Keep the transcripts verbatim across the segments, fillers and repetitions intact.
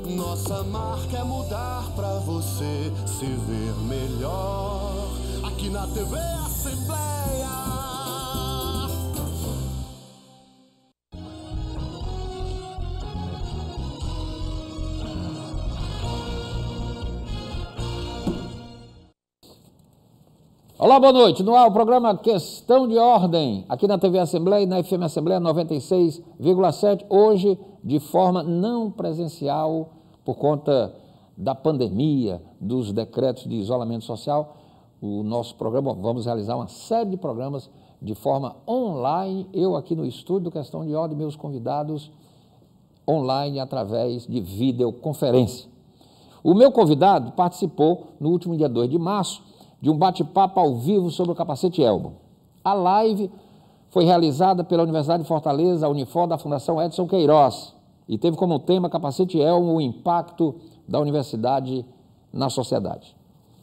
Nossa marca é mudar pra você se ver melhor. Aqui na T V Assembleia. Olá, boa noite. No ar o programa Questão de Ordem, aqui na T V Assembleia e na F M Assembleia noventa e seis vírgula sete, hoje de forma não presencial, por conta da pandemia, dos decretos de isolamento social. O nosso programa, vamos realizar uma série de programas de forma online, eu aqui no estúdio do Questão de Ordem, meus convidados online através de videoconferência. O meu convidado participou no último dia dois de março de um bate-papo ao vivo sobre o capacete Elmo. A live foi realizada pela Universidade de Fortaleza, a Unifor, da Fundação Edson Queiroz, e teve como tema Capacete Elmo, o impacto da universidade na sociedade.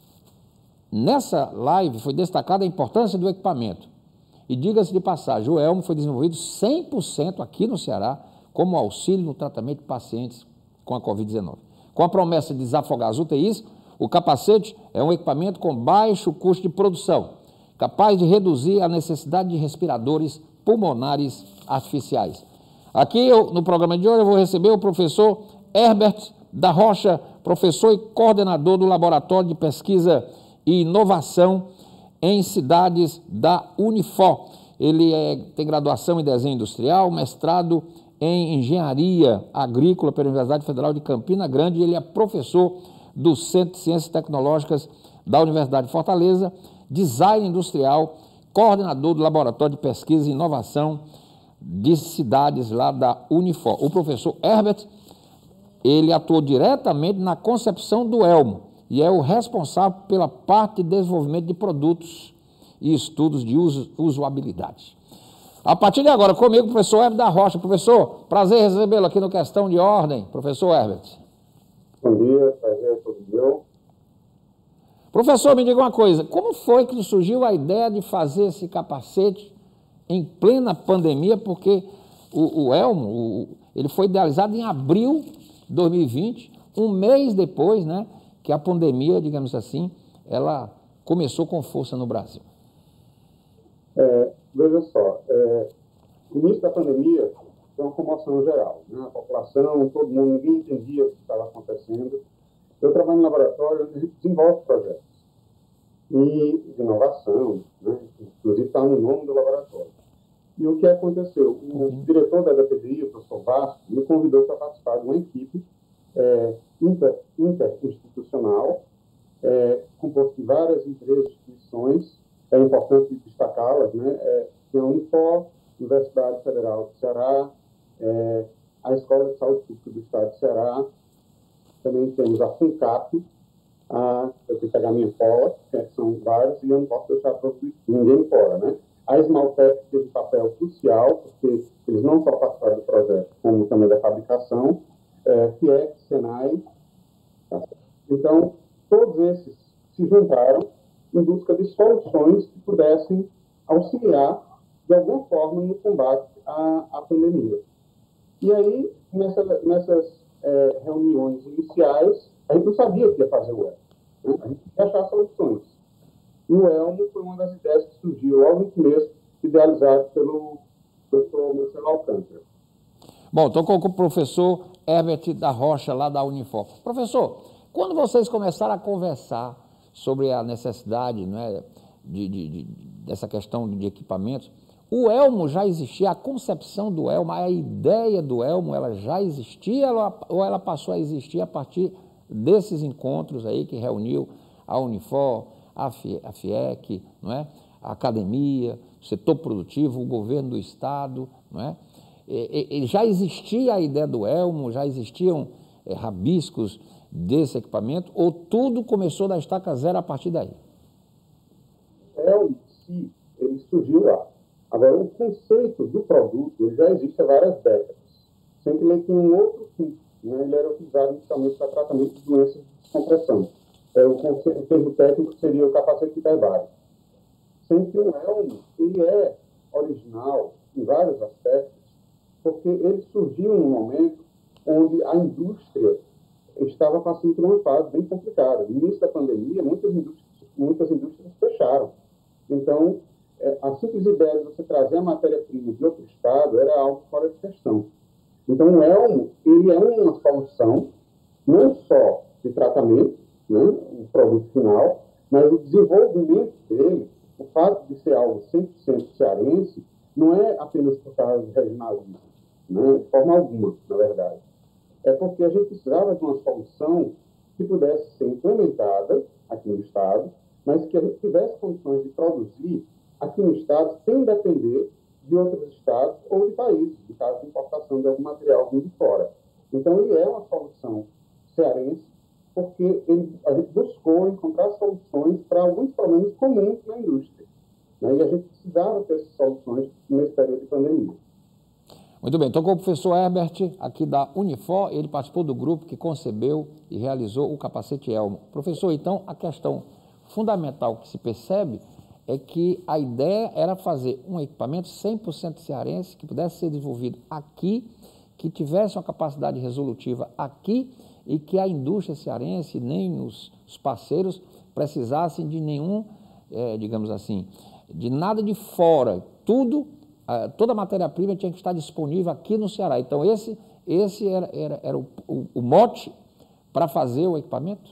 Nessa live foi destacada a importância do equipamento. E diga-se de passagem, o Elmo foi desenvolvido cem por cento aqui no Ceará como auxílio no tratamento de pacientes com a covid dezenove. Com a promessa de desafogar as U T Is, o capacete é um equipamento com baixo custo de produção, capaz de reduzir a necessidade de respiradores pulmonares artificiais. Aqui, eu, no programa de hoje, eu vou receber o professor Herbert da Rocha, professor e coordenador do Laboratório de Pesquisa e Inovação em Cidades da Unifor. Ele é, tem graduação em Desenho Industrial, mestrado em Engenharia Agrícola pela Universidade Federal de Campina Grande, e ele é professor do Centro de Ciências Tecnológicas da Universidade de Fortaleza, design industrial, coordenador do Laboratório de Pesquisa e Inovação de Cidades lá da Unifor. O professor Herbert, ele atuou diretamente na concepção do Elmo e é o responsável pela parte de desenvolvimento de produtos e estudos de uso, usabilidade. A partir de agora, comigo, o professor Herbert da Rocha. Professor, prazer recebê-lo aqui no Questão de Ordem. Professor Herbert. Bom dia, prazer é todo meu. Professor, me diga uma coisa, como foi que surgiu a ideia de fazer esse capacete em plena pandemia? Porque o, o Elmo, o, ele foi idealizado em abril de dois mil e vinte, um mês depois, né, que a pandemia, digamos assim, ela começou com força no Brasil. É, veja só, é, no início da pandemia foi uma comoção geral, né? A população, todo mundo, ninguém entendia o que estava acontecendo. Eu trabalho no laboratório onde a gente desenvolve projetos e de inovação, né? Inclusive está no nome do laboratório. E o que aconteceu? O uhum. diretor da H P D I, o professor Vasco, me convidou para participar de uma equipe é, inter, interinstitucional, é, composta de várias empresas, instituições, é importante destacá-las, né? É, tem a Unifor, Universidade Federal do Ceará, é, a Escola de Saúde Pública do Estado do Ceará, também temos a FUNCAP, a, eu tenho que pegar minha cola, que são vários, e eu não posso deixar ninguém fora, né? A Esmaltec teve um papel crucial, porque eles não só participaram do projeto, como também da fabricação, é, FIEC, SENAI. Tá? Então, todos esses se juntaram em busca de soluções que pudessem auxiliar, de alguma forma, no combate à, à pandemia. E aí, nessa, nessas é, reuniões iniciais, a gente não sabia o que ia fazer o Elmo, né? A gente ia achar soluções. E o Elmo foi uma das ideias que surgiu logo no começo, idealizado pelo professor Marcelo Alcântara. Bom, estou com o professor Herbert da Rocha, lá da Unifor. Professor, quando vocês começaram a conversar sobre a necessidade, não é, de, de, de, dessa questão de equipamentos, o Elmo já existia, a concepção do Elmo, a ideia do Elmo, ela já existia ou ela passou a existir a partir desses encontros aí que reuniu a Unifor, a FIEC, não é? A academia, o setor produtivo, o governo do Estado, não é? E, e, já existia a ideia do Elmo, já existiam é, rabiscos desse equipamento, ou tudo começou da estaca zero a partir daí? Elmo, sim, ele surgiu lá. Agora, o conceito do produto ele já existe há várias décadas. Sempre ele tem um outro fim, né? Ele era utilizado inicialmente para tratamento de doenças de descompressão. É, o, conceito, o termo técnico seria o capacete hiperbárico. Sendo que o Elmo, ele é original em vários aspectos, porque ele surgiu num momento onde a indústria estava passando por uma fase bem complicada. No início da pandemia, muitas indústrias, muitas indústrias fecharam. Então, é, a simples ideia de você trazer a matéria-prima de outro estado era algo fora de questão. Então, o elmo, ele é uma solução, não só de tratamento, né, o produto final, mas o desenvolvimento dele, o fato de ser algo cem por cento cearense, não é apenas por causa do regionalismo, né, de forma alguma, na verdade. É porque a gente precisava de uma solução que pudesse ser implementada aqui no estado, mas que a gente tivesse condições de produzir aqui no estado sem depender de outros estados ou de países, no caso de importação de algum material vindo de fora. Então, ele é uma solução cearense, porque ele, a gente buscou encontrar soluções para alguns problemas comuns na indústria, né? E a gente precisava ter essas soluções nesse período de pandemia. Muito bem, estou com o professor Herbert, aqui da Unifor, ele participou do grupo que concebeu e realizou o capacete Elmo. Professor, então, a questão fundamental que se percebe é que a ideia era fazer um equipamento cem por cento cearense, que pudesse ser desenvolvido aqui, que tivesse uma capacidade resolutiva aqui e que a indústria cearense, nem os, os parceiros, precisassem de nenhum, é, digamos assim, de nada de fora. Tudo, a, toda a matéria-prima tinha que estar disponível aqui no Ceará. Então, esse, esse era, era, era o, o, o mote para fazer o equipamento?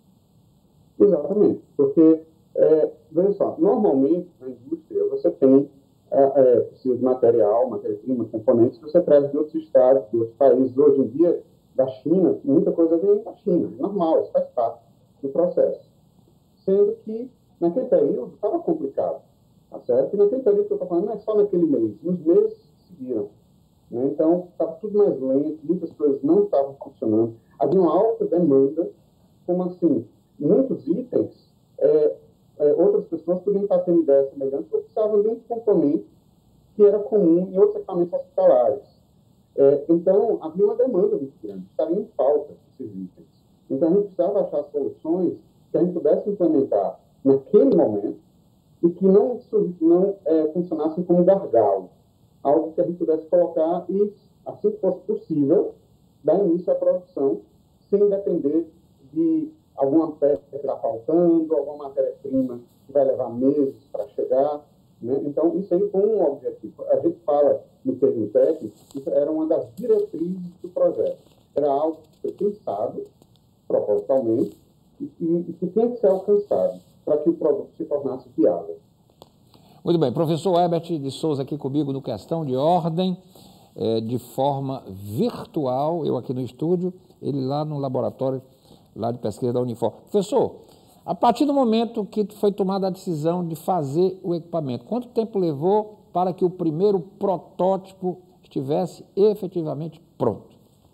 Exatamente, porque, é, veja só, normalmente na indústria você tem, é, é, precisa de material, matéria-prima, componentes, você traz de outros estados, de outros países. Hoje em dia, da China, muita coisa vem da China, é normal, isso faz parte do processo. Sendo que, naquele período, estava complicado, tá certo? E naquele período que eu estou falando, não é só naquele mês, nos meses que seguiram, né? Então, estava tudo mais lento, muitas coisas não estavam funcionando, havia uma alta demanda, como assim, muitos itens, é, é, outras pessoas podiam estar tendo ideias semelhantes, porque precisavam de um componente que era comum em outros equipamentos hospitalares. É, então, havia uma demanda muito grande, estaria em falta esses itens. Então, a gente precisava achar soluções que a gente pudesse implementar naquele momento e que não, não é, funcionassem como gargalo, algo que a gente pudesse colocar e, assim que fosse possível, dar início à produção, sem depender de alguma peça que está faltando, alguma matéria-prima que vai levar meses para chegar, né? Então, isso aí foi um objetivo. A gente fala no termo técnico, isso era uma das diretrizes do projeto. Era algo que foi pensado propositalmente e, e que tem que ser alcançado para que o produto se tornasse viável. Muito bem, professor Herbert de Souza aqui comigo no Questão de Ordem, é, de forma virtual, eu aqui no estúdio, ele lá no laboratório lá de pesquisa da Unifor. Professor, a partir do momento que foi tomada a decisão de fazer o equipamento, quanto tempo levou para que o primeiro protótipo estivesse efetivamente pronto?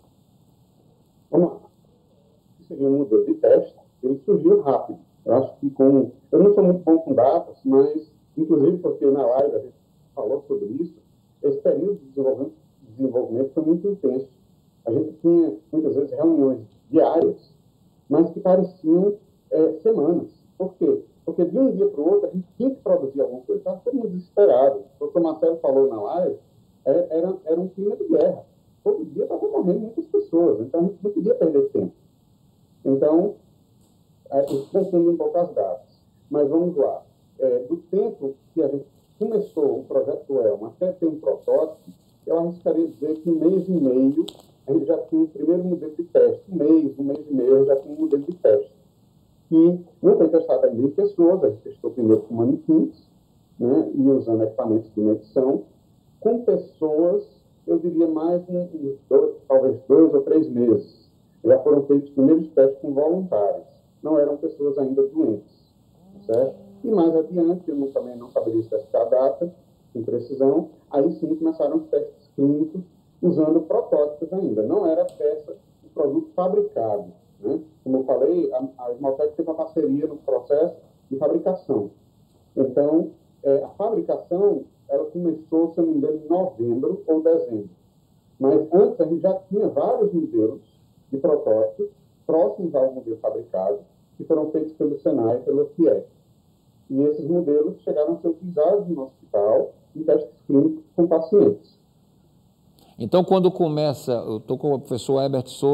Vamos lá. Seria um modelo de teste, ele surgiu rápido. Eu acho que com... Eu não sou muito bom com datas, mas, inclusive porque na live a gente falou sobre isso, esse período de desenvolvimento, desenvolvimento foi muito intenso. A gente tinha, muitas vezes, reuniões diárias, mas que pareciam é, semanas. Por quê? Porque de um dia para o outro a gente tinha que produzir alguma coisa. Estava todo mundo desesperado. O doutor Marcelo falou na live, é, era, era um clima de guerra. Todo dia estavam morrendo muitas pessoas, então a gente não podia perder tempo. Então, é, eu confundo um pouco as datas. Mas vamos lá. É, do tempo que a gente começou o projeto do Elmo até ter um protótipo, eu arriscaria dizer que um mês e meio a gente já tinha o primeiro modelo de teste. Um mês, um mês e meio, a gente já tinha um modelo de teste. Que não foi testado ainda em pessoas, a gente testou primeiro com manequins, né, e usando equipamentos de medição. Com pessoas, eu diria mais um, dois, talvez dois ou três meses. Já foram feitos os primeiros testes com voluntários. Não eram pessoas ainda doentes, certo? E mais adiante, eu não, também não saberia especificar a data, com precisão, aí sim começaram os testes clínicos usando protótipos ainda. Não era peça, o produto fabricado, né? Como eu falei, a, a Esmaltec teve uma parceria no processo de fabricação. Então, é, a fabricação, ela começou, se eu não me engano, em novembro ou dezembro. Mas antes, a gente já tinha vários modelos de protótipos próximos ao modelo fabricado, que foram feitos pelo Senai e pelo F I E C. E esses modelos chegaram a ser utilizados no hospital em testes clínicos com pacientes. Então, quando começa, eu estou com o professor Herbert Souza,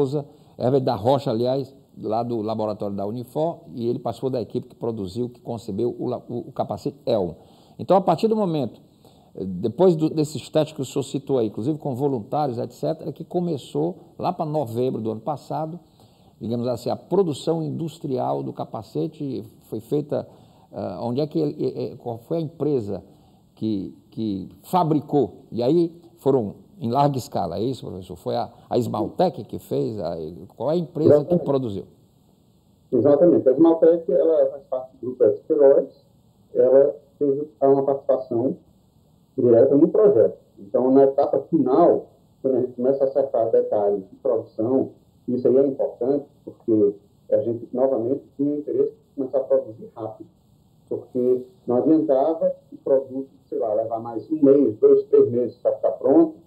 Herbert da Rocha, aliás, lá do laboratório da Unifor, e ele participou da equipe que produziu, que concebeu o, o, o capacete Elmo. Então, a partir do momento, depois do, desses testes que o senhor citou aí, inclusive com voluntários, etcétera, que começou lá para novembro do ano passado, digamos assim, a produção industrial do capacete foi feita, uh, onde é que ele, qual foi a empresa que, que fabricou, e aí foram em larga escala, é isso, professor? Foi a, a Esmaltec que fez? A, qual é a empresa Exatamente. que produziu? Exatamente. A Esmaltec, ela faz parte do grupo Esteroides, ela teve uma participação direta no projeto. Então, na etapa final, quando a gente começa a acertar detalhes de produção, isso aí é importante, porque a gente, novamente, tinha interesse de começar a produzir rápido, porque não adiantava o produto, sei lá, levar mais um mês, dois, três meses para ficar pronto,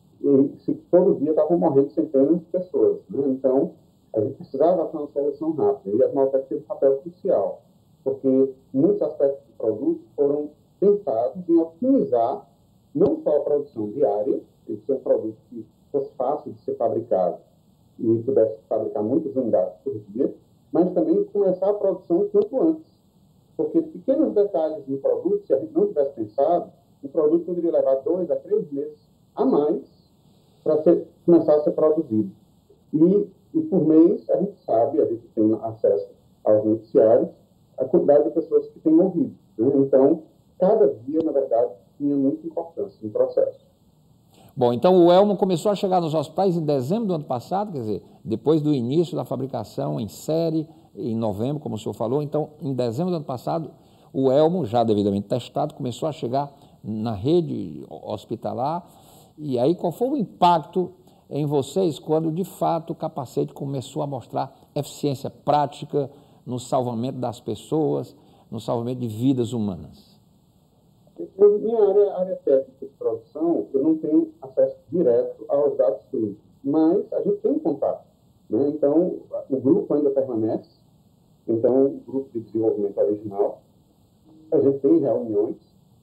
e se todo dia estavam morrendo centenas de pessoas, né? Então, a gente precisava achar uma solução rápida, e a Esmaltec teve um papel crucial, porque muitos aspectos do produto foram pensados em otimizar não só a produção diária, tem que ser um produto que fosse fácil de ser fabricado e pudesse fabricar muitas unidades por dia, mas também começar a produção quanto antes, porque pequenos detalhes no produto, se a gente não tivesse pensado, o produto poderia levar dois a três meses a mais para começar a ser produzido. E, e por mês, a gente sabe, a gente tem acesso aos noticiários, a quantidade de pessoas que têm morrido, né? Então, cada dia, na verdade, tinha muita importância no processo. Bom, então o Elmo começou a chegar nos hospitais em dezembro do ano passado, quer dizer, depois do início da fabricação em série, em novembro, como o senhor falou. Então, em dezembro do ano passado, o Elmo, já devidamente testado, começou a chegar na rede hospitalar. E aí, qual foi o impacto em vocês quando, de fato, o capacete começou a mostrar eficiência prática no salvamento das pessoas, no salvamento de vidas humanas? Na minha área, área técnica de produção, eu não tenho acesso direto aos dados clínicos, mas a gente tem contato, né? Então, o grupo ainda permanece, então, o grupo de desenvolvimento original, a gente tem reuniões,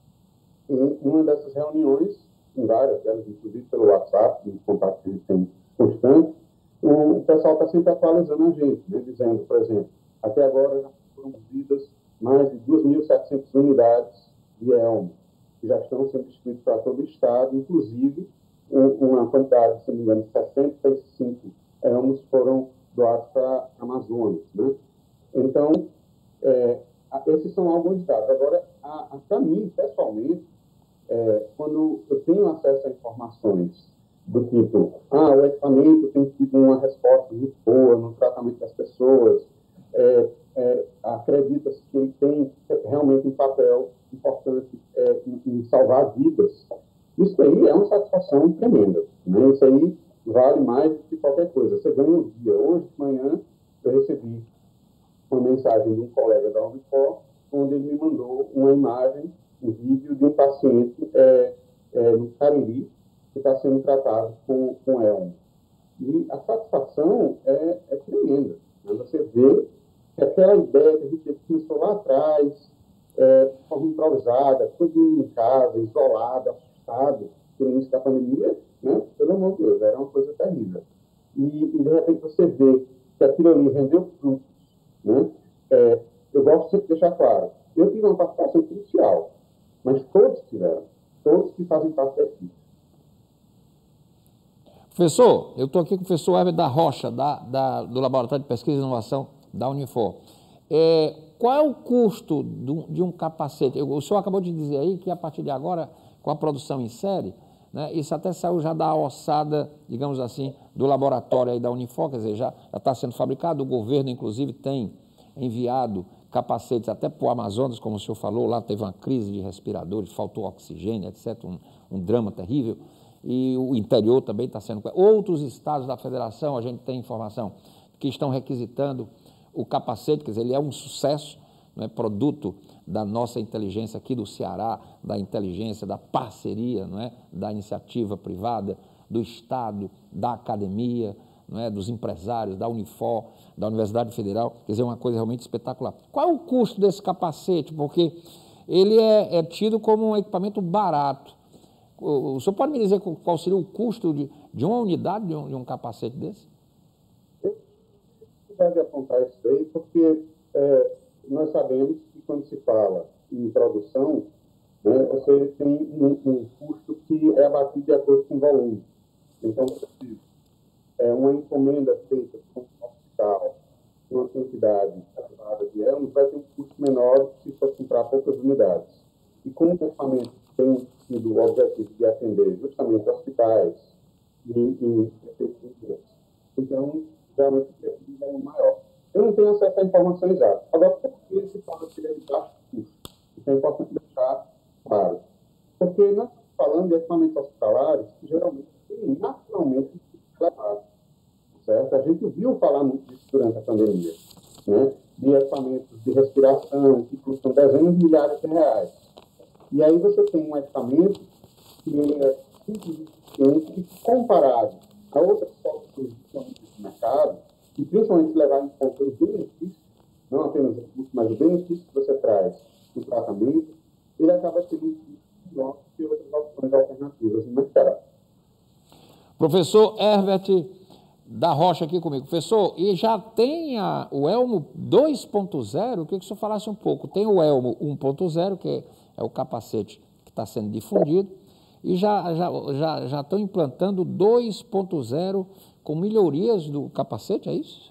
e uma dessas reuniões, em várias delas, inclusive pelo WhatsApp, um contato que a gente tem constante, o pessoal está sempre atualizando a gente, né? Dizendo, por exemplo, até agora já foram produzidas mais de duas mil e setecentas unidades de Elmo, que já estão sendo distribuídos para todo o estado, inclusive um, uma quantidade, se não me engano, sessenta e cinco Elmos foram doados para a Amazonas, né? Então, é, esses são alguns dados. Agora, para mim, pessoalmente, é, quando eu tenho acesso a informações do tipo, ah, o equipamento tem tido uma resposta muito boa no tratamento das pessoas, é, é, acredita-se que ele tem realmente um papel importante é, em, em salvar vidas, isso aí é uma satisfação tremenda, né? Isso aí vale mais do que qualquer coisa. Você ganha um dia. Hoje de manhã eu recebi uma mensagem de um colega da Unifor, onde ele me mandou uma imagem, um vídeo de um paciente é, é, no Cariri, que está sendo tratado com, com Elmo. E a satisfação é, é tremenda, né? Você vê que aquela ideia que a gente começou lá atrás, é, de forma improvisada, todo mundo em casa, isolado, assustado, no início da pandemia, né? Pelo amor de Deus, era uma coisa terrível. E, e de repente você vê que aquilo ali rendeu frutos, né? É, eu gosto sempre de deixar claro, eu tive uma participação crucial, mas todos tiveram, todos que fazem parte da equipe. Professor, eu estou aqui com o professor Herbert da Rocha, da, da, do Laboratório de Pesquisa e Inovação da Unifor. É, qual é o custo do, de um capacete? O senhor acabou de dizer aí que a partir de agora, com a produção em série, né, isso até saiu já da ossada, digamos assim, do laboratório aí da Unifor, quer dizer, já está sendo fabricado, o governo, inclusive, tem enviado capacetes até para o Amazonas, como o senhor falou, lá teve uma crise de respiradores, faltou oxigênio, etcétera, um, um drama terrível, e o interior também está sendo... Outros estados da federação, a gente tem informação, que estão requisitando o capacete, quer dizer, ele é um sucesso, não é, produto da nossa inteligência aqui do Ceará, da inteligência, da parceria, não é, da iniciativa privada, do Estado, da academia, não é, dos empresários, da Unifor, da Universidade Federal, quer dizer, uma coisa realmente espetacular. Qual é o custo desse capacete? Porque ele é, é tido como um equipamento barato. O, o senhor pode me dizer qual seria o custo de, de uma unidade de um, de um capacete desse? de apontar isso aí, porque é, nós sabemos que quando se fala em produção, né, você tem um, um custo que é abatido de acordo com o volume. Então, se é uma encomenda feita por um hospital, uma quantidade elevada de elmos, vai ter um custo menor se for comprar poucas unidades. E como o equipamento tem sido o objetivo de atender justamente hospitais e, e prefeituras, então, realmente precisa um maior. Eu não tenho acesso à informação exata. Agora, por que se fala que ele é de baixo custo? Isso é importante deixar claro. Porque nós estamos falando de equipamentos hospitalares que geralmente têm naturalmente um custo elevado. Certo? A gente viu falar muito disso durante a pandemia, né? De equipamentos de respiração que custam dezenas de milhares de reais. E aí você tem um equipamento que ele é simplesmente comparado a outras soluções disponíveis no mercado, e principalmente se levar em conta os benefícios, não apenas o custo, mas o benefício que você traz no tratamento, ele acaba sendo um custo menor que outras opções alternativas no mercado. Professor Herbert da Rocha aqui comigo. Professor, e já tem a, o Elmo dois ponto zero? Eu queria que o senhor falasse um pouco. Tem o Elmo um ponto zero, que é, é o capacete que está sendo difundido, e já, já, já, já estão implantando dois ponto zero com melhorias do capacete, é isso?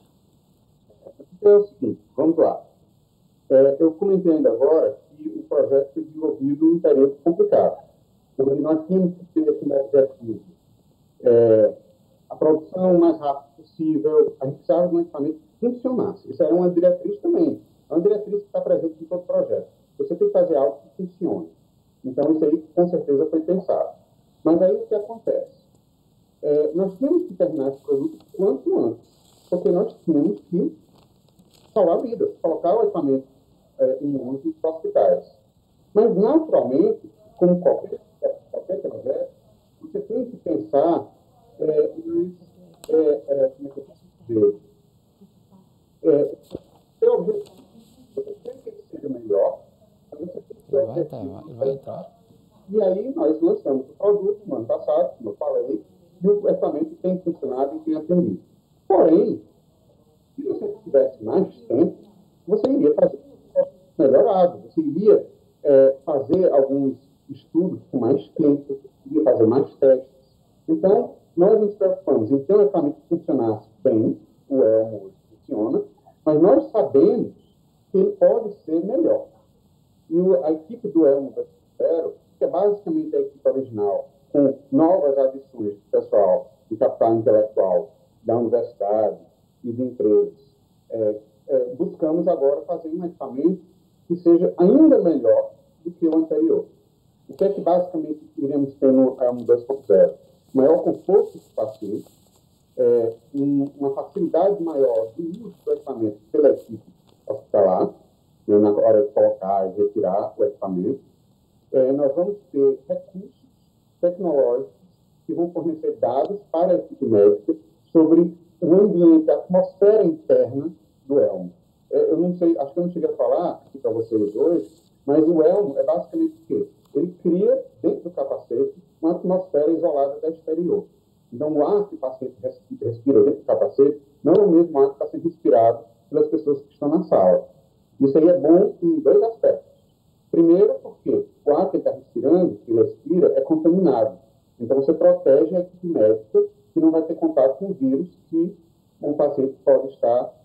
É o seguinte, vamos lá. É, eu comentei ainda agora que o projeto foi desenvolvido em um período complicado, onde nós tínhamos que ter como objetivo é, a produção o mais rápido possível, a gente precisava de um equipamento que funcionasse. Isso é uma diretriz também, é uma diretriz que está presente em todo o projeto. Você tem que fazer algo que funcione. Então, isso aí, com certeza, foi pensado. Mas aí, o que acontece? É, nós temos que terminar esse produto quanto antes, porque nós tínhamos que salvar vidas, colocar o equipamento é, em uso nos hospitais. Mas, naturalmente, como qualquer, qualquer projeto, você tem que pensar é, nos, é, é, como é que eu posso dizer? É, seu objetivo, você tem que ele seja melhor, mas você tem que ter Ele vai entrar, ele vai entrar. E aí nós lançamos o produto no ano passado, como eu falei, e o equipamento tem funcionado e tem atendido. Porém, se você tivesse mais tempo, você iria fazer melhorado, você iria é, fazer alguns estudos com mais tempo, iria fazer mais testes. Então, nós nos preocupamos em ter um equipamento que funcionasse bem, o Elmo hoje funciona, mas nós sabemos que ele pode ser melhor. E a equipe do Elmo da Zero, que é basicamente a equipe original, com novas adições do pessoal de capital intelectual da universidade e de empresas, é, é, buscamos agora fazer um equipamento que seja ainda melhor do que o anterior. O que é que basicamente iremos ter no Elmo dois ponto zero? Maior conforto do paciente, é, um, uma facilidade maior do uso do equipamento pela equipe hospitalar, né, na hora de colocar e retirar o equipamento. É, nós vamos ter recursos tecnológicos que vão fornecer dados para a equipe médica sobre o ambiente, a atmosfera interna do Elmo. É, eu não sei, acho que eu não cheguei a falar aqui para vocês hoje, mas o Elmo é basicamente o quê? Ele cria, dentro do capacete, uma atmosfera isolada da exterior. Então, o ar que o paciente respira dentro do capacete não é o mesmo ar que está sendo respirado pelas pessoas que estão na sala. Isso aí é bom em dois aspectos. Primeiro, porque o ar que ele está respirando, que ele respira, é contaminado. Então, você protege a equipe médica que não vai ter contato com o vírus que o paciente pode estar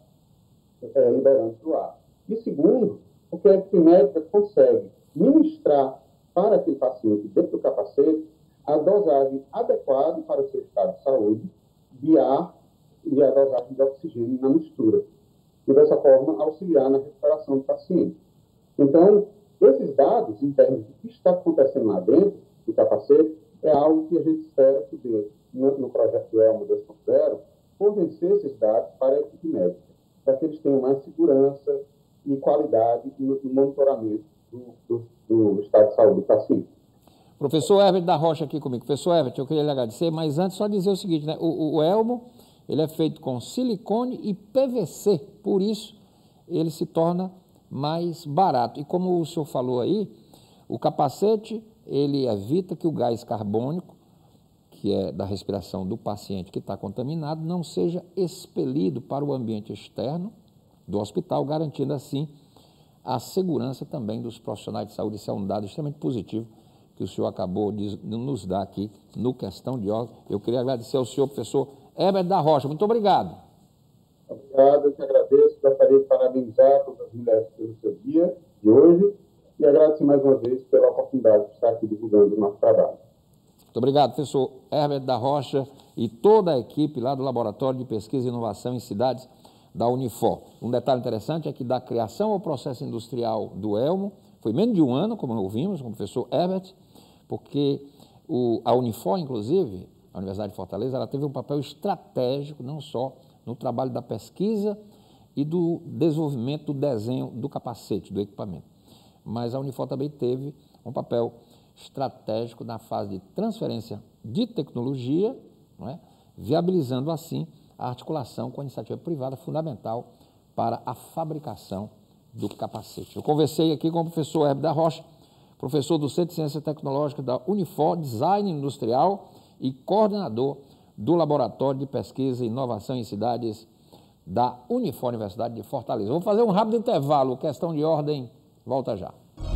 é, liberando para o ar. E segundo, porque a equipe médica consegue ministrar para aquele paciente, dentro do capacete, a dosagem adequada para o seu estado de saúde, de ar e a dosagem de oxigênio na mistura. E, dessa forma, auxiliar na recuperação do paciente. Então, esses dados, em termos do que está acontecendo lá dentro do capacete, é algo que a gente espera poder, no, no projeto do Elmo dois ponto zero, fornecer esses dados para a equipe médica, para que eles tenham mais segurança e qualidade no, no monitoramento do, do, do estado de saúde do paciente. Professor Herbert da Rocha aqui comigo. Professor Herbert, eu queria lhe agradecer, mas antes só dizer o seguinte, né? O, o Elmo, ele é feito com silicone e P V C, por isso ele se torna mais barato. E como o senhor falou aí, o capacete, ele evita que o gás carbônico, que é da respiração do paciente que está contaminado, não seja expelido para o ambiente externo do hospital, garantindo assim a segurança também dos profissionais de saúde. Isso é um dado extremamente positivo que o senhor acabou de nos dar aqui no Questão de Ordem. Eu queria agradecer ao senhor, professor Herbert da Rocha. Muito obrigado. Obrigado, eu que agradeço. Gostaria de parabenizar todas as mulheres pelo seu dia de hoje e agradecer mais uma vez pela oportunidade de estar aqui divulgando o nosso trabalho. Muito obrigado, professor Herbert da Rocha e toda a equipe lá do Laboratório de Pesquisa e Inovação em Cidades da Unifor. Um detalhe interessante é que da criação ao processo industrial do Elmo, foi menos de um ano, como ouvimos com o professor Herbert, porque o, a Unifor, inclusive, a Universidade de Fortaleza, ela teve um papel estratégico, não só no trabalho da pesquisa e do desenvolvimento do desenho do capacete, do equipamento, mas a Unifor também teve um papel estratégico na fase de transferência de tecnologia, não é? Viabilizando assim a articulação com a iniciativa privada fundamental para a fabricação do capacete. Eu conversei aqui com o professor Herbert da Rocha, professor do Centro de Ciência Tecnológica da Unifor, Design Industrial e coordenador do Laboratório de Pesquisa e Inovação em Cidades da Unifor, Universidade de Fortaleza. Vou fazer um rápido intervalo, Questão de Ordem, volta já.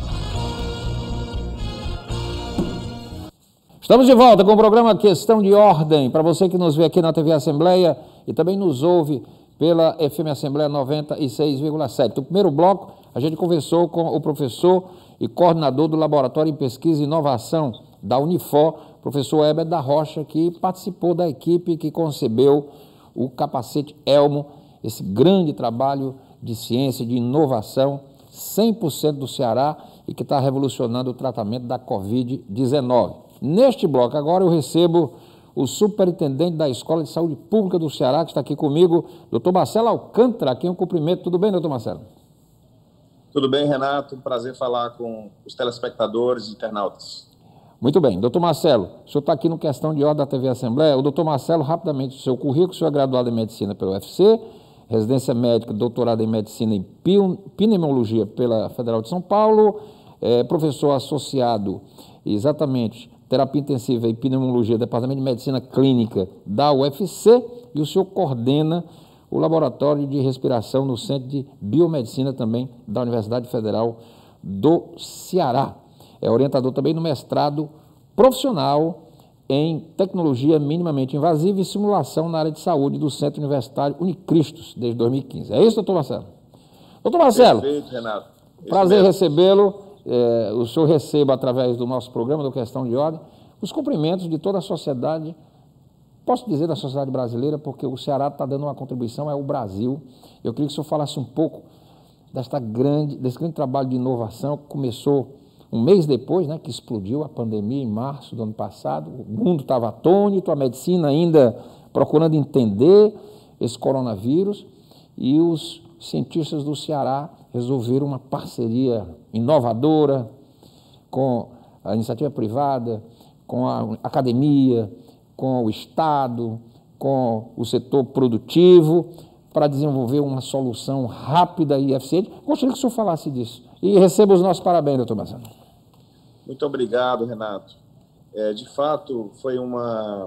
Estamos de volta com o programa Questão de Ordem, para você que nos vê aqui na T V Assembleia e também nos ouve pela F M Assembleia noventa e seis vírgula sete. No primeiro bloco, a gente conversou com o professor e coordenador do Laboratório de Pesquisa e Inovação da Unifor, professor Herbert da Rocha, que participou da equipe que concebeu o capacete Elmo, esse grande trabalho de ciência e de inovação, cem por cento do Ceará, e que está revolucionando o tratamento da covid dezenove. Neste bloco, agora, eu recebo o superintendente da Escola de Saúde Pública do Ceará, que está aqui comigo, doutor Marcelo Alcântara, a quem eu cumprimento. Tudo bem, doutor Marcelo? Tudo bem, Renato. Prazer falar com os telespectadores e internautas. Muito bem. Doutor Marcelo, o senhor está aqui no Questão de Ordem da T V Assembleia. O doutor Marcelo, rapidamente, o seu currículo, o senhor é graduado em Medicina pelo U F C, residência médica, doutorado em Medicina e Pneumologia pela Federal de São Paulo, é professor associado, exatamente, Terapia Intensiva e Pneumologia, Departamento de Medicina Clínica da U F C, e o senhor coordena o Laboratório de Respiração no Centro de Biomedicina também da Universidade Federal do Ceará. É orientador também no mestrado profissional em Tecnologia Minimamente Invasiva e Simulação na área de saúde do Centro Universitário Unicristos, desde dois mil e quinze. É isso, doutor Marcelo? Doutor Marcelo, perfeito, Renato. Prazer recebê-lo. É, o senhor receba, através do nosso programa do Questão de Ordem, os cumprimentos de toda a sociedade, posso dizer da sociedade brasileira, porque o Ceará está dando uma contribuição, é o Brasil. Eu queria que o senhor falasse um pouco desta grande, desse grande trabalho de inovação que começou um mês depois, né, que explodiu a pandemia em março do ano passado. O mundo estava atônito, a medicina ainda procurando entender esse coronavírus, e os cientistas do Ceará resolveram uma parceria inovadora com a iniciativa privada, com a academia, com o Estado, com o setor produtivo, para desenvolver uma solução rápida e eficiente. Gostaria que o senhor falasse disso. E receba os nossos parabéns, doutor Marcelo. Muito obrigado, Renato. É, de fato, foi uma,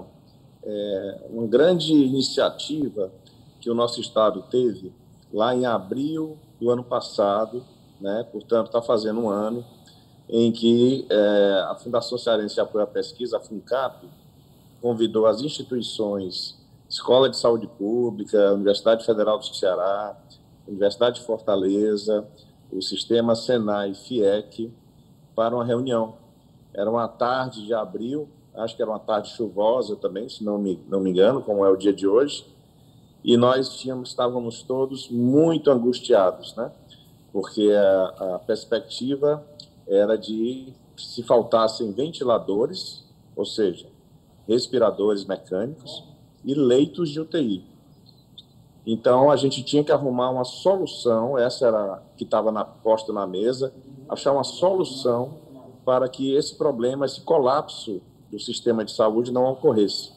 é, uma grande iniciativa que o nosso Estado teve lá em abril do ano passado, né? Portanto, está fazendo um ano, em que é, a Fundação Cearense de Apoio à Pesquisa, a FUNCAP, convidou as instituições Escola de Saúde Pública, Universidade Federal do Ceará, Universidade de Fortaleza, o Sistema Senai FIEC, para uma reunião. Era uma tarde de abril, acho que era uma tarde chuvosa também, se não me, não me engano, como é o dia de hoje, e nós tínhamos, estávamos todos muito angustiados, né? Porque a, a perspectiva era de, se faltassem ventiladores, ou seja, respiradores mecânicos e leitos de U T I. Então, a gente tinha que arrumar uma solução, essa era que estava na, posta na mesa, achar uma solução para que esse problema, esse colapso do sistema de saúde não ocorresse.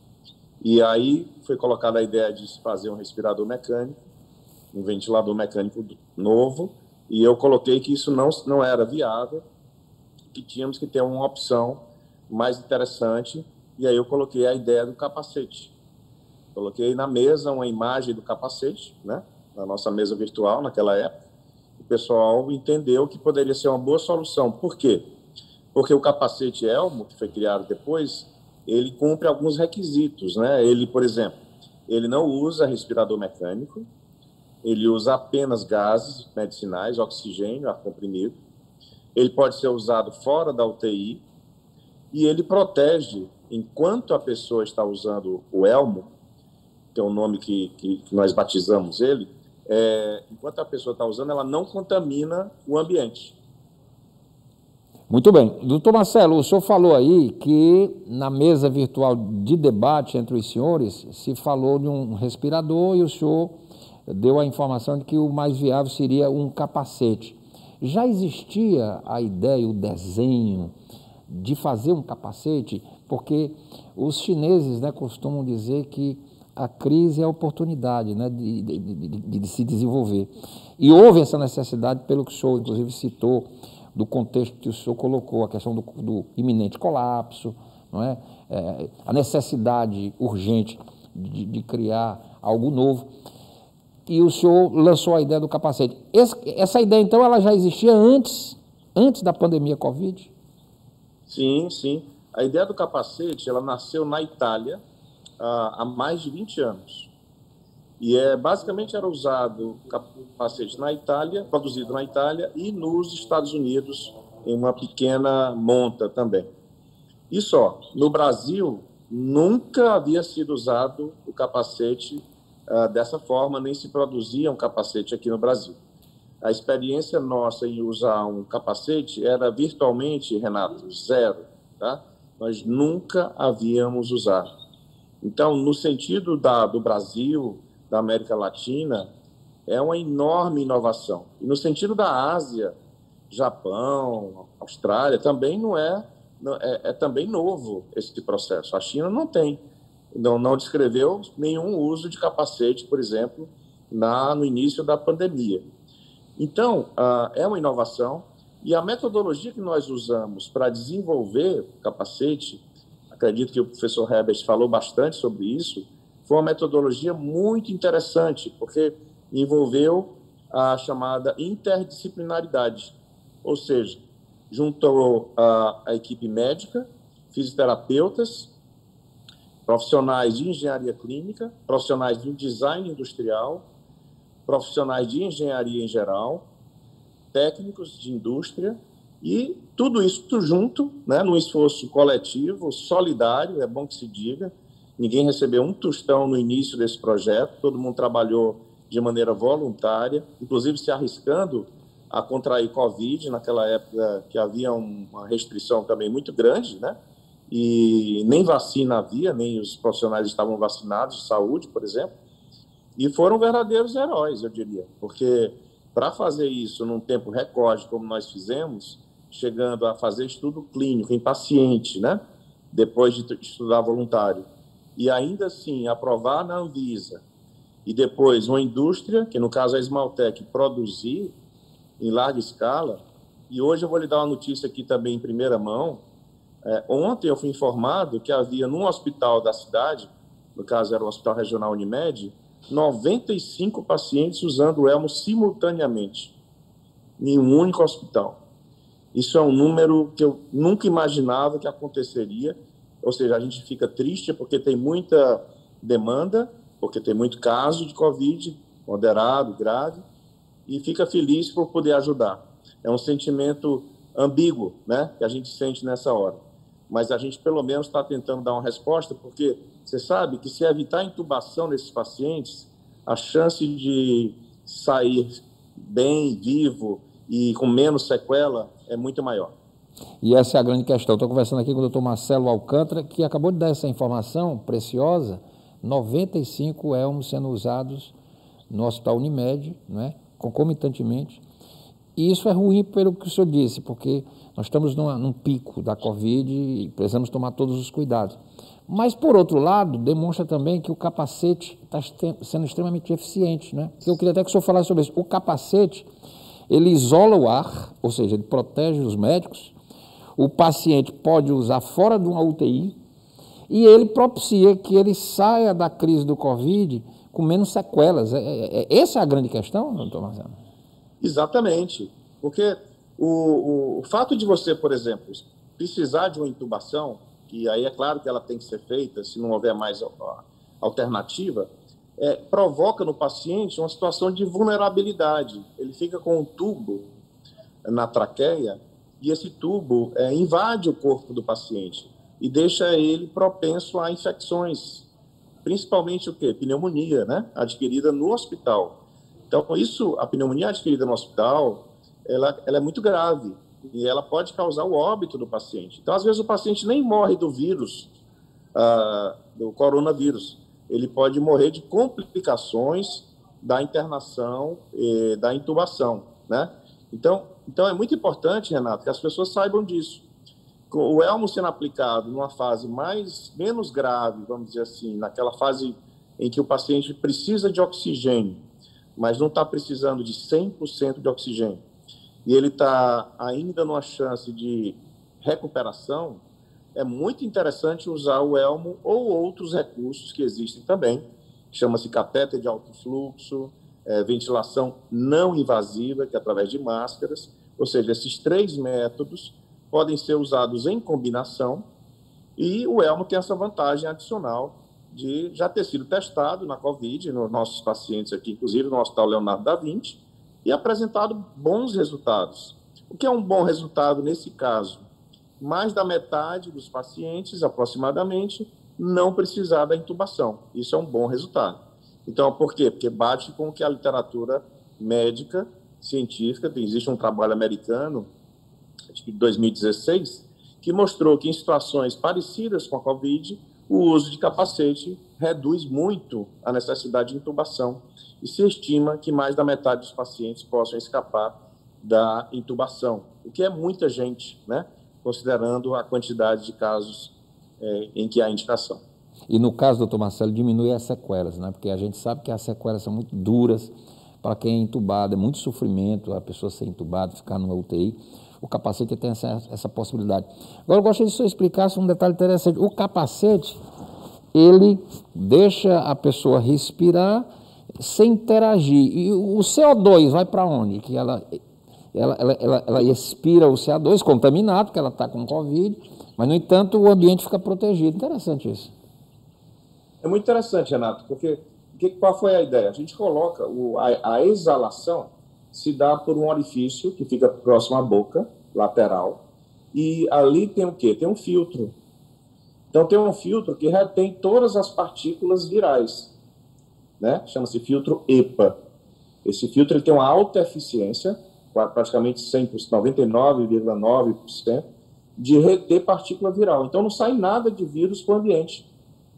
E aí foi colocada a ideia de se fazer um respirador mecânico, um ventilador mecânico novo, e eu coloquei que isso não, não era viável, que tínhamos que ter uma opção mais interessante, e aí eu coloquei a ideia do capacete. Coloquei na mesa uma imagem do capacete, né, na nossa mesa virtual naquela época. O pessoal entendeu que poderia ser uma boa solução. Por quê? Porque o capacete Elmo, que foi criado depois, ele cumpre alguns requisitos, né? Ele, por exemplo, ele não usa respirador mecânico, ele usa apenas gases medicinais, oxigênio, ar comprimido. Ele pode ser usado fora da U T I e ele protege, enquanto a pessoa está usando o Elmo, que é o nome que, que, que nós batizamos ele, é, enquanto a pessoa está usando, ela não contamina o ambiente. Muito bem. Doutor Marcelo, o senhor falou aí que na mesa virtual de debate entre os senhores se falou de um respirador e o senhor deu a informação de que o mais viável seria um capacete. Já existia a ideia, o desenho de fazer um capacete? Porque os chineses, né, costumam dizer que a crise é a oportunidade, né, de, de, de, de se desenvolver. E houve essa necessidade, pelo que o senhor, inclusive, citou, do contexto que o senhor colocou, a questão do, do iminente colapso, não é? É, a necessidade urgente de, de criar algo novo. E o senhor lançou a ideia do capacete. Esse, essa ideia, então, ela já existia antes, antes da pandemia Covid? Sim, sim. A ideia do capacete, ela nasceu na Itália há, há mais de vinte anos. E é, basicamente era usado capacete na Itália, produzido na Itália e nos Estados Unidos, em uma pequena monta também. E só, no Brasil, nunca havia sido usado o capacete uh, dessa forma, nem se produzia um capacete aqui no Brasil. A experiência nossa em usar um capacete era virtualmente, Renato, zero, tá? Nós nunca havíamos usado. Então, no sentido da, do Brasil, da América Latina, é uma enorme inovação. E no sentido da Ásia, Japão, Austrália, também não é, é, é também novo esse processo. A China não tem, não, não descreveu nenhum uso de capacete, por exemplo, na, no início da pandemia. Então, uh, é uma inovação, e a metodologia que nós usamos para desenvolver o capacete, acredito que o professor Herbert falou bastante sobre isso, foi uma metodologia muito interessante, porque envolveu a chamada interdisciplinaridade, ou seja, juntou a, a equipe médica, fisioterapeutas, profissionais de engenharia clínica, profissionais de design industrial, profissionais de engenharia em geral, técnicos de indústria, e tudo isso junto, né, num esforço coletivo, solidário, é bom que se diga. Ninguém recebeu um tostão no início desse projeto, todo mundo trabalhou de maneira voluntária, inclusive se arriscando a contrair Covid, naquela época que havia uma restrição também muito grande, né? E nem vacina havia, nem os profissionais estavam vacinados de saúde, por exemplo, e foram verdadeiros heróis, eu diria, porque para fazer isso num tempo recorde, como nós fizemos, chegando a fazer estudo clínico em paciente, né? Depois de estudar voluntário, e ainda assim aprovar na Anvisa, e depois uma indústria, que no caso é a Esmaltec, produzir em larga escala. E hoje eu vou lhe dar uma notícia aqui também em primeira mão. É, ontem eu fui informado que havia num hospital da cidade, no caso era o Hospital Regional Unimed, noventa e cinco pacientes usando o Elmo simultaneamente, em um único hospital. Isso é um número que eu nunca imaginava que aconteceria. Ou seja, a gente fica triste porque tem muita demanda, porque tem muito caso de Covid, moderado, grave, e fica feliz por poder ajudar. É um sentimento ambíguo, né, que a gente sente nessa hora. Mas a gente, pelo menos, está tentando dar uma resposta, porque você sabe que se evitar a intubação desses pacientes, a chance de sair bem, vivo e com menos sequela é muito maior. E essa é a grande questão. Estou conversando aqui com o doutor Marcelo Alcântara, que acabou de dar essa informação preciosa, noventa e cinco elmos sendo usados no Hospital Unimed, né, concomitantemente. E isso é ruim pelo que o senhor disse, porque nós estamos numa, num pico da Covid e precisamos tomar todos os cuidados. Mas, por outro lado, demonstra também que o capacete está sendo extremamente eficiente, né? Eu queria até que o senhor falasse sobre isso. O capacete, ele isola o ar, ou seja, ele protege os médicos. O paciente pode usar fora de uma U T I e ele propicia que ele saia da crise do Covid com menos sequelas. É, é, essa é a grande questão, doutor Marcelo? Exatamente, porque o, o, o fato de você, por exemplo, precisar de uma intubação, que aí é claro que ela tem que ser feita, se não houver mais alternativa, é, provoca no paciente uma situação de vulnerabilidade. Ele fica com um tubo na traqueia e esse tubo é, invade o corpo do paciente e deixa ele propenso a infecções, principalmente o quê? Pneumonia, né? Adquirida no hospital. Então, isso, a pneumonia adquirida no hospital, ela, ela é muito grave e ela pode causar o óbito do paciente. Então, às vezes, o paciente nem morre do vírus, ah, do coronavírus. Ele pode morrer de complicações da internação e da intubação, né? Então, então, é muito importante, Renato, que as pessoas saibam disso. O elmo sendo aplicado numa fase mais, menos grave, vamos dizer assim, naquela fase em que o paciente precisa de oxigênio, mas não está precisando de cem por cento de oxigênio, e ele está ainda numa chance de recuperação, é muito interessante usar o elmo ou outros recursos que existem também, chama-se catéter de alto fluxo, é, ventilação não invasiva, que é através de máscaras, ou seja, esses três métodos podem ser usados em combinação, e o elmo tem essa vantagem adicional de já ter sido testado na Covid, nos nossos pacientes aqui, inclusive no Hospital Leonardo da Vinci, e apresentado bons resultados. O que é um bom resultado nesse caso? Mais da metade dos pacientes, aproximadamente, não precisar da intubação. Isso é um bom resultado. Então, por quê? Porque bate com o que a literatura médica, científica, existe um trabalho americano, acho que de dois mil e dezesseis, que mostrou que em situações parecidas com a Covid, o uso de capacete reduz muito a necessidade de intubação e se estima que mais da metade dos pacientes possam escapar da intubação, o que é muita gente, né? Considerando a quantidade de casos é, em que há indicação. E no caso, doutor Marcelo, diminui as sequelas, né? Porque a gente sabe que as sequelas são muito duras para quem é intubado, é muito sofrimento a pessoa ser intubada, ficar numa U T I. O capacete tem essa, essa possibilidade. Agora, eu gostaria de que o senhor explicasse um detalhe interessante. O capacete, ele deixa a pessoa respirar sem interagir. E o C O dois vai para onde? Que ela, ela, ela, ela, ela expira o C O dois contaminado, porque ela está com Covid, mas, no entanto, o ambiente fica protegido. Interessante isso. É muito interessante, Renato, porque que, qual foi a ideia? A gente coloca o, a, a exalação se dá por um orifício que fica próximo à boca, lateral, e ali tem o quê? Tem um filtro. Então, tem um filtro que retém todas as partículas virais, né? Chama-se filtro EPA. Esse filtro ele tem uma alta eficiência, praticamente cem por cento, noventa e nove vírgula nove por cento, de reter partícula viral. Então, não sai nada de vírus para o ambiente.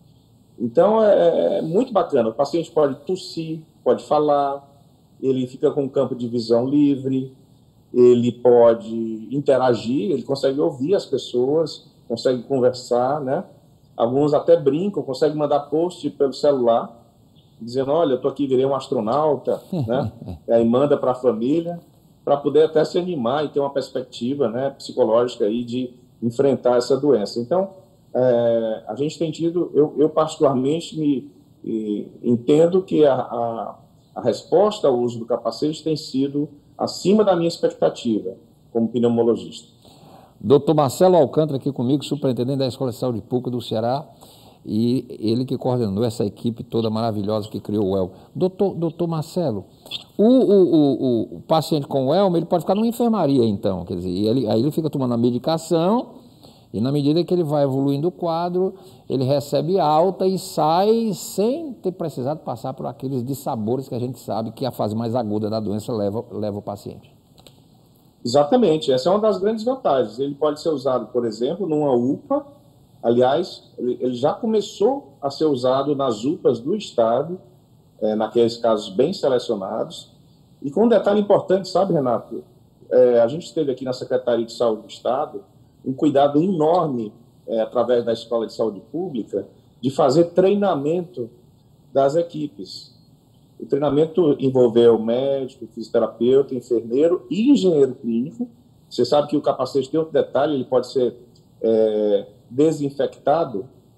Então, é, é muito bacana. O paciente pode tossir, pode falar, ele fica com um campo de visão livre, ele pode interagir, ele consegue ouvir as pessoas, consegue conversar, né? Alguns até brincam, conseguem mandar post pelo celular, dizendo, olha, eu estou aqui, virei um astronauta, né? E aí manda para a família, para poder até se animar e ter uma perspectiva, né, psicológica aí de enfrentar essa doença. Então, é, a gente tem tido, eu, eu particularmente me, me entendo que a, a A resposta ao uso do capacete tem sido acima da minha expectativa, como pneumologista. doutor Marcelo Alcântara aqui comigo, superintendente da Escola de Saúde Pública do Ceará, e ele que coordenou essa equipe toda maravilhosa que criou o elmo. Doutor, doutor Marcelo, o, o, o, o paciente com o elmo, ele pode ficar numa enfermaria, então, quer dizer, ele, aí ele fica tomando a medicação, e na medida que ele vai evoluindo o quadro, ele recebe alta e sai sem ter precisado passar por aqueles dissabores que a gente sabe que a fase mais aguda da doença leva, leva o paciente. Exatamente, essa é uma das grandes vantagens. Ele pode ser usado, por exemplo, numa U P A. Aliás, ele, ele já começou a ser usado nas U P As do Estado, é, naqueles casos bem selecionados. E com um detalhe importante, sabe, Renato? É, a gente esteve aqui na Secretaria de Saúde do Estado um cuidado enorme, é, através da Escola de Saúde Pública, de fazer treinamento das equipes. O treinamento envolveu médico, fisioterapeuta, enfermeiro e engenheiro clínico. Você sabe que o capacete tem outro detalhe, ele pode ser é, desinfectado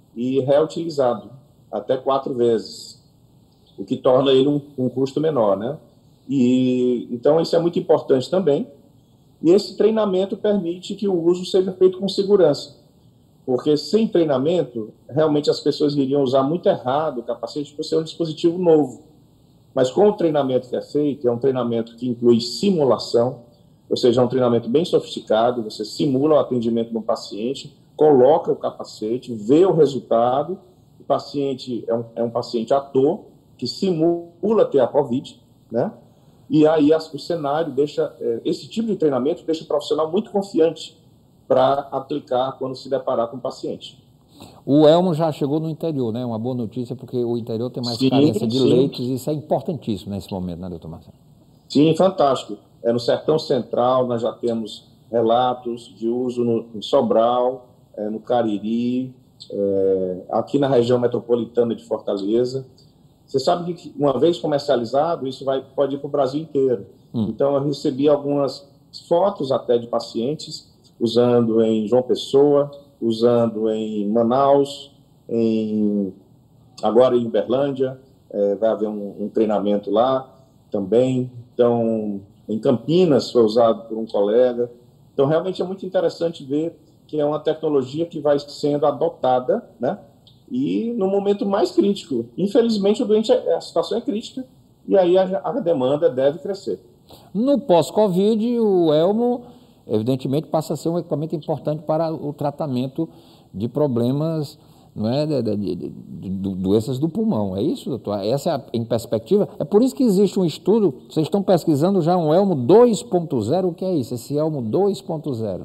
e reutilizado até quatro vezes, o que torna ele um, um custo menor, né? E, então, isso é muito importante também. E esse treinamento permite que o uso seja feito com segurança, porque sem treinamento, realmente as pessoas iriam usar muito errado o capacete por ser um dispositivo novo. Mas com o treinamento que é feito, é um treinamento que inclui simulação, ou seja, é um treinamento bem sofisticado, você simula o atendimento de um paciente, coloca o capacete, vê o resultado, o paciente é um, é um paciente ator, que simula ter a Covid, né? E aí as, o cenário deixa, é, esse tipo de treinamento deixa o profissional muito confiante para aplicar quando se deparar com o paciente. O Elmo já chegou no interior, né? Uma boa notícia, porque o interior tem mais sim, carência de sim. leitos, e isso é importantíssimo nesse momento, né, doutor Marcelo? Sim, fantástico. É, no Sertão Central, nós já temos relatos de uso no, no Sobral, é, no Cariri, é, aqui na região metropolitana de Fortaleza. Você sabe que, uma vez comercializado, isso vai, pode ir para o Brasil inteiro. Hum. Então, eu recebi algumas fotos até de pacientes usando em João Pessoa, usando em Manaus, em, agora em Uberlândia, é, vai haver um, um treinamento lá também. Então, em Campinas foi usado por um colega. Então, realmente é muito interessante ver que é uma tecnologia que vai sendo adotada, né? E no momento mais crítico. Infelizmente, o doente, a situação é crítica, e aí a, a demanda deve crescer. No pós-Covid, o Elmo, evidentemente, passa a ser um equipamento importante para o tratamento de problemas, não é, de, de, de, de, de doenças do pulmão. É isso, doutor? Essa é a, em perspectiva. É por isso que existe um estudo, vocês estão pesquisando já um Elmo dois ponto zero. O que é isso? Esse Elmo dois ponto zero.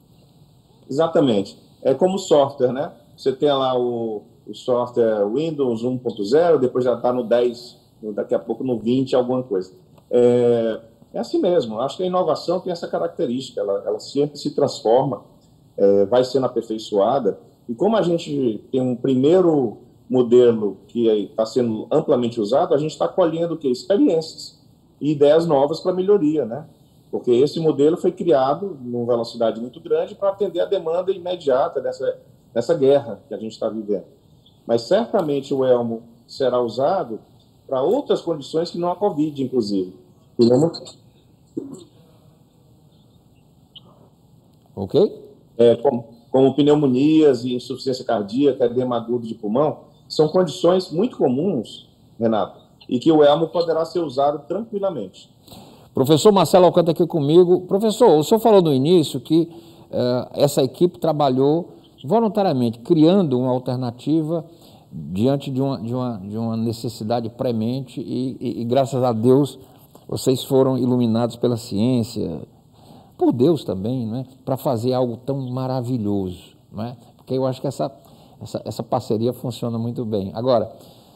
Exatamente. É como software, né? Você tem lá o, o software Windows um ponto zero, depois já está no dez, daqui a pouco no vinte, alguma coisa. É, é assim mesmo. Acho que a inovação tem essa característica. Ela, ela sempre se transforma, é, vai sendo aperfeiçoada. E como a gente tem um primeiro modelo que está sendo amplamente usado, a gente está colhendo o quê? Experiências e ideias novas para melhoria, né? Porque esse modelo foi criado numa velocidade muito grande para atender a demanda imediata dessa, dessa guerra que a gente está vivendo. Mas certamente o Elmo será usado para outras condições que não a Covid, inclusive. Ok? É, como, como pneumonias e insuficiência cardíaca, edema agudo de pulmão, são condições muito comuns, Renato, e que o Elmo poderá ser usado tranquilamente. Professor Marcelo Alcântara aqui comigo. Professor, o senhor falou no início que uh, essa equipe trabalhou voluntariamente, criando uma alternativa diante de uma, de uma, de uma necessidade premente e, e, e, graças a Deus, vocês foram iluminados pela ciência, por Deus também, não é? Para fazer algo tão maravilhoso, não é? Porque eu acho que essa, essa, essa parceria funciona muito bem. Agora,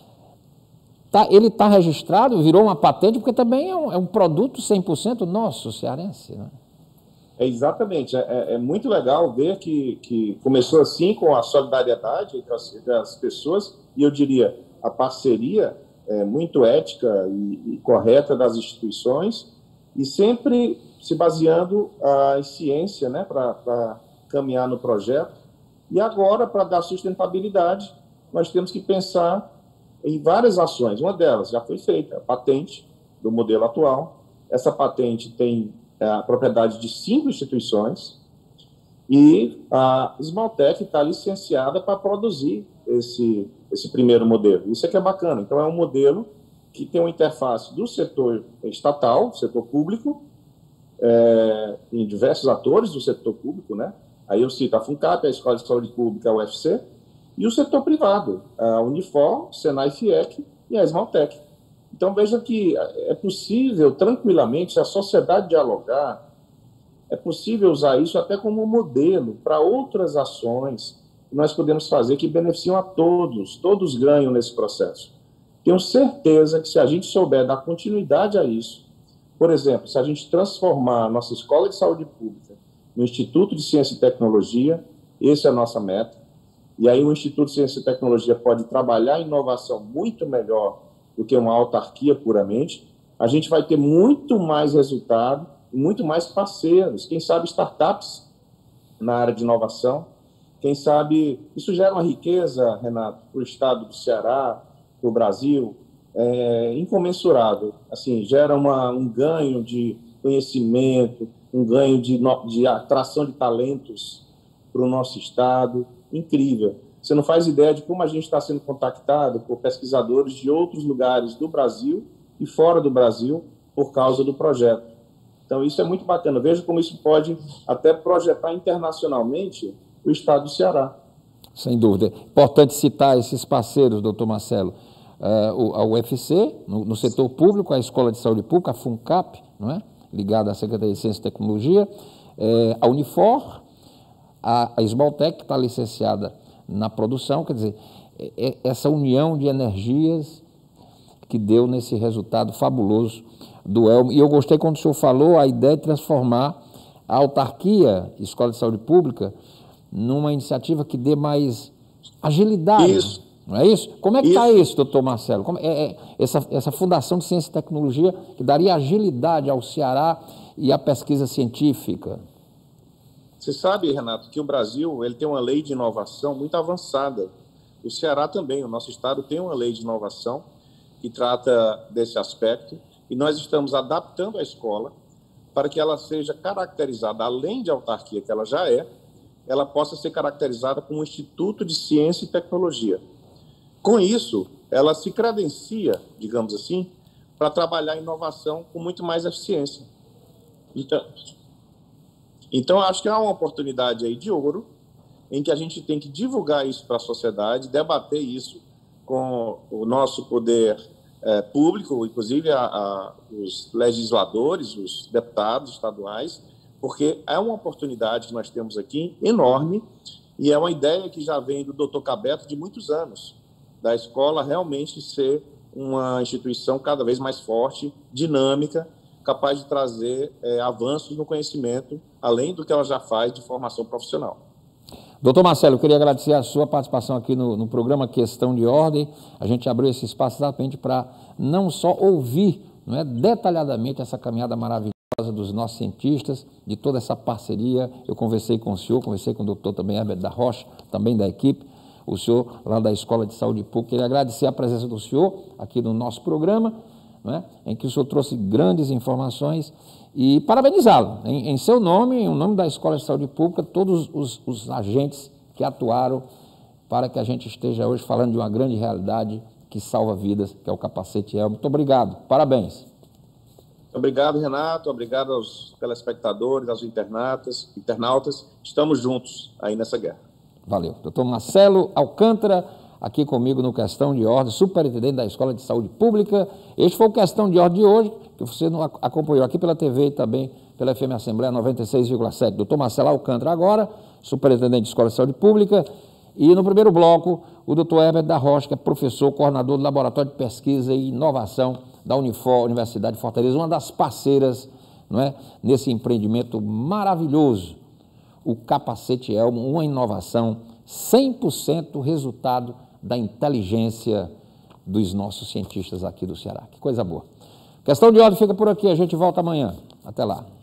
tá, ele está registrado, virou uma patente, porque também é um, é um produto cem por cento nosso, cearense, não é? É exatamente. É, é muito legal ver que, que começou assim com a solidariedade entre as, entre as pessoas, e eu diria, a parceria é muito ética e, e correta das instituições, e sempre se baseando ah, em ciência, né, para caminhar no projeto. E agora, para dar sustentabilidade, nós temos que pensar em várias ações. Uma delas já foi feita, a patente do modelo atual. Essa patente tem a propriedade de cinco instituições, e a Esmaltec está licenciada para produzir esse, esse primeiro modelo. Isso é que é bacana. Então, é um modelo que tem uma interface do setor estatal, setor público, é, em diversos atores do setor público, né? Aí eu cito a FUNCAP, a Escola de Saúde Pública, a U F C, e o setor privado, a Unifor, Senai FIEC e a Esmaltec. Então, veja que é possível, tranquilamente, a sociedade dialogar, é possível usar isso até como modelo para outras ações que nós podemos fazer que beneficiam a todos, todos ganham nesse processo. Tenho certeza que se a gente souber dar continuidade a isso, por exemplo, se a gente transformar a nossa Escola de Saúde Pública no Instituto de Ciência e Tecnologia, essa é a nossa meta, e aí o Instituto de Ciência e Tecnologia pode trabalhar a inovação muito melhor do que uma autarquia puramente, a gente vai ter muito mais resultado, muito mais parceiros, quem sabe startups na área de inovação, Quem sabe, isso gera uma riqueza, Renato, para o estado do Ceará, para o Brasil, é, incomensurável. Assim, gera uma, um ganho de conhecimento, um ganho de, de atração de talentos para o nosso estado, incrível. Você não faz ideia de como a gente está sendo contactado por pesquisadores de outros lugares do Brasil e fora do Brasil por causa do projeto. Então, isso é muito bacana. Veja como isso pode até projetar internacionalmente o estado do Ceará. Sem dúvida. Importante citar esses parceiros, doutor Marcelo. Uh, a U F C, no, no setor público, a Escola de Saúde Pública, a FUNCAP, não é? Ligada à Secretaria de Ciência e Tecnologia, eh, a Unifor, a, a Esmaltec, que está licenciada na produção, quer dizer, é, é essa união de energias que deu nesse resultado fabuloso do Elmo. E eu gostei quando o senhor falou a ideia de transformar a autarquia, Escola de Saúde Pública, numa iniciativa que dê mais agilidade. Isso. Não é isso? Como é que está isso, isso doutor Marcelo? Como é, é, essa, essa Fundação de Ciência e Tecnologia que daria agilidade ao Ceará e à pesquisa científica? Você sabe, Renato, que o Brasil ele tem uma lei de inovação muito avançada. O Ceará também, o nosso estado tem uma lei de inovação que trata desse aspecto e nós estamos adaptando a escola para que ela seja caracterizada, além de autarquia que ela já é, ela possa ser caracterizada como um Instituto de Ciência e Tecnologia. Com isso, ela se credencia, digamos assim, para trabalhar inovação com muito mais eficiência. Então, então, acho que há uma oportunidade aí de ouro em que a gente tem que divulgar isso para a sociedade, debater isso com o nosso poder é, público, inclusive a, a, os legisladores, os deputados estaduais, porque é uma oportunidade que nós temos aqui enorme e é uma ideia que já vem do doutor Cabeto de muitos anos, da escola realmente ser uma instituição cada vez mais forte, dinâmica, capaz de trazer é, avanços no conhecimento, além do que ela já faz de formação profissional. Doutor Marcelo, eu queria agradecer a sua participação aqui no, no programa Questão de Ordem. A gente abriu esse espaço exatamente para não só ouvir, não é, detalhadamente essa caminhada maravilhosa dos nossos cientistas, de toda essa parceria. Eu conversei com o senhor, conversei com o doutor também Herbert da Rocha, também da equipe, o senhor lá da Escola de Saúde Pública. Queria agradecer a presença do senhor aqui no nosso programa, não é, em que o senhor trouxe grandes informações e parabenizá-lo, em, em seu nome, em nome da Escola de Saúde Pública, todos os, os agentes que atuaram para que a gente esteja hoje falando de uma grande realidade que salva vidas, que é o capacete Elmo. Muito obrigado, parabéns. Obrigado, Renato, obrigado aos telespectadores, aos internautas, internautas. Estamos juntos aí nessa guerra. Valeu. Doutor Marcelo Alcântara, aqui comigo no Questão de Ordem, superintendente da Escola de Saúde Pública. Este foi o Questão de Ordem de hoje, que você não acompanhou aqui pela T V e também pela F M Assembleia noventa e seis vírgula sete. Doutor Marcelo Alcântara agora, superintendente de Escola de Saúde Pública. E no primeiro bloco, o doutor Herbert da Rocha, que é professor, coordenador do Laboratório de Pesquisa e Inovação da Unifor, Universidade de Fortaleza, uma das parceiras, não é, nesse empreendimento maravilhoso, o Capacete Elmo, uma inovação cem por cento resultado da inteligência dos nossos cientistas aqui do Ceará. Que coisa boa. Questão de Ordem fica por aqui, a gente volta amanhã. Até lá.